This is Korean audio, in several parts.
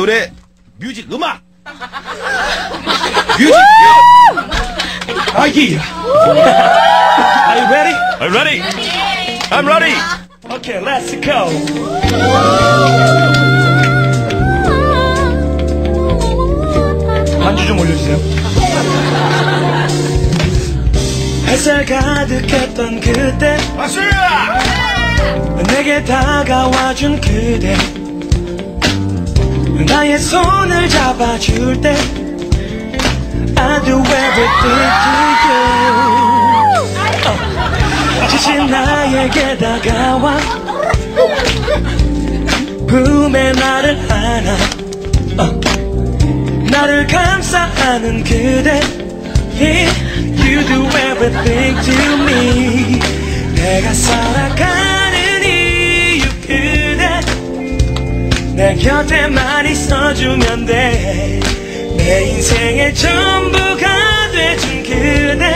노래 뮤직 음악 뮤직 Are you ready? I'm ready. I'm ready. Okay, let's go. 반주 좀 올려주세요. 햇살 가득했던 그때 내게 다가와준 그대 나의 손을 잡아줄 때 I do everything to you 지친 나에게 다가와 품에 나를 안아 나를 감싸는 그대 yeah, You do everything to me 내가 살아가는 이유 그대 내 곁에만 있어주면 돼 내 인생의 전부가 돼준 그대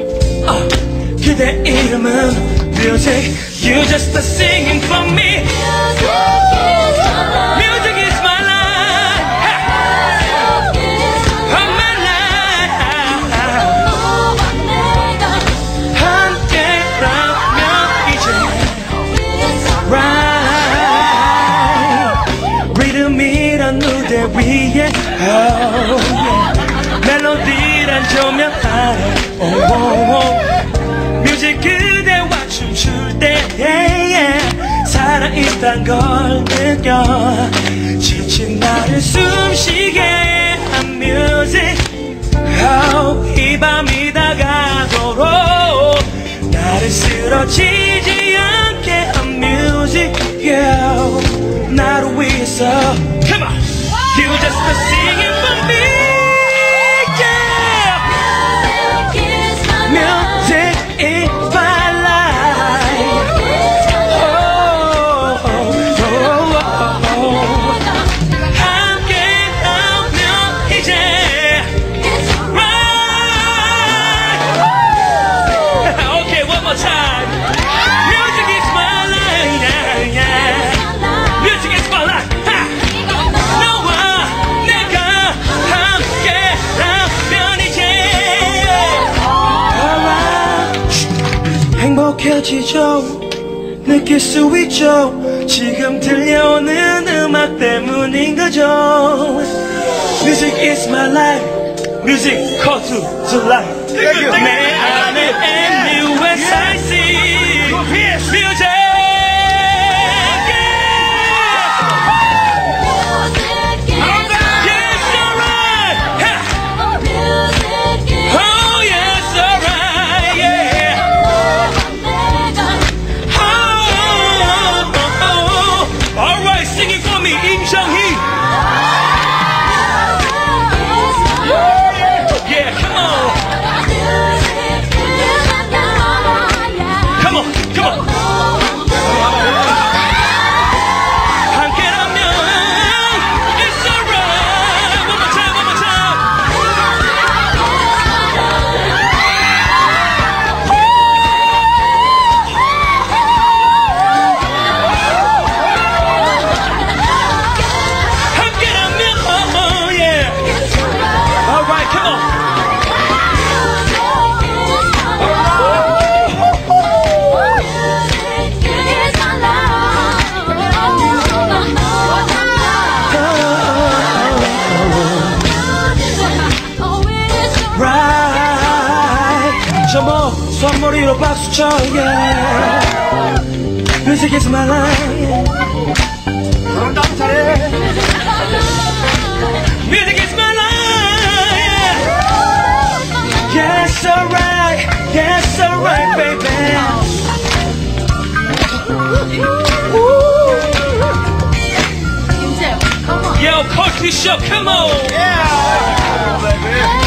그대 이름은 Music You just a singing for me Music is my life Oh my life 함께라면 이제 Right 리듬이란 무대 위에 Oh, yeah. 멜로디란 조명 아래 oh, oh, oh. 뮤직 그대와 춤출 때 yeah, yeah. 살아있단 걸 느껴 지친 나를 숨쉬게 한 뮤직 oh, 이 밤이 다가도록 나를 쓰러지지 않게 한 뮤직 yeah. 나를 위해서 Come on You just a singing for me, yeah. Music is my life. Oh, oh, oh, oh, oh. 함께하면 이제 right. Okay, one more time. Music is my life, yeah, yeah. Music is my life. 행복해지죠 느낄 수 있죠 지금 들려오는 음악 때문인 거죠 Music is my life Music call to life 내 안에 MUSIC Music 손머리로 박수 쳐 yeah. Music is my life 너무 잘해 Music is my life yeah. Yes alright Yes alright baby Yo coffee shop come on yeah baby